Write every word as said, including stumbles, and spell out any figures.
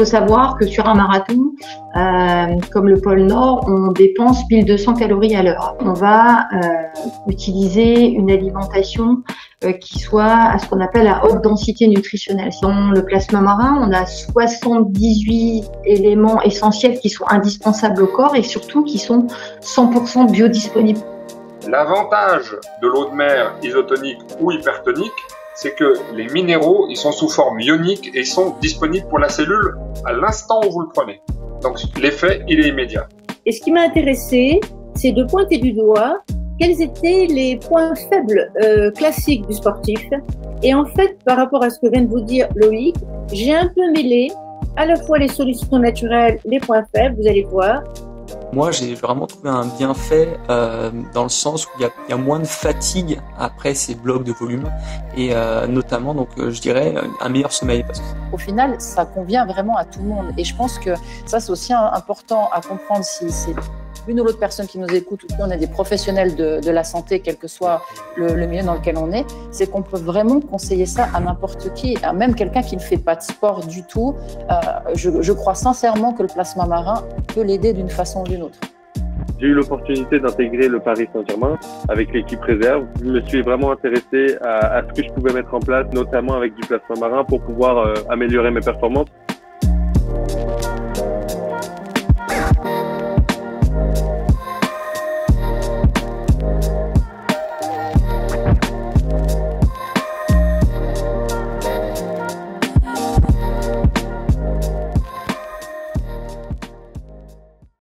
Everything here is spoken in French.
faut savoir que sur un marathon, euh, comme le pôle Nord, on dépense mille deux cents calories à l'heure. On va euh, utiliser une alimentation euh, qui soit à ce qu'on appelle la haute densité nutritionnelle. Dans le plasma marin, on a soixante-dix-huit éléments essentiels qui sont indispensables au corps et surtout qui sont cent pour cent biodisponibles. L'avantage de l'eau de mer isotonique ou hypertonique, c'est que les minéraux, ils sont sous forme ionique et ils sont disponibles pour la cellule à l'instant où vous le prenez. Donc l'effet, il est immédiat. Et ce qui m'a intéressé, c'est de pointer du doigt quels étaient les points faibles euh, classiques du sportif. Et en fait, par rapport à ce que vient de vous dire Loïc, j'ai un peu mêlé à la fois les solutions naturelles, les points faibles, vous allez voir. Moi, j'ai vraiment trouvé un bienfait euh, dans le sens où il y a, il y a moins de fatigue après ces blocs de volume et euh, notamment, donc, euh, je dirais, un meilleur sommeil. Parce que... Au final, ça convient vraiment à tout le monde et je pense que ça, c'est aussi important à comprendre si c'est une ou l'autre personne qui nous écoute ou si on est des professionnels de, de la santé, quel que soit le, le milieu dans lequel on est, c'est qu'on peut vraiment conseiller ça à n'importe qui, à même quelqu'un qui ne fait pas de sport du tout. Euh, je, je crois sincèrement que le plasma marin peut l'aider d'une façon ou d'une autre. J'ai eu l'opportunité d'intégrer le Paris Saint-Germain avec l'équipe réserve. Je me suis vraiment intéressé à, à ce que je pouvais mettre en place, notamment avec du plasma marin pour pouvoir euh, améliorer mes performances.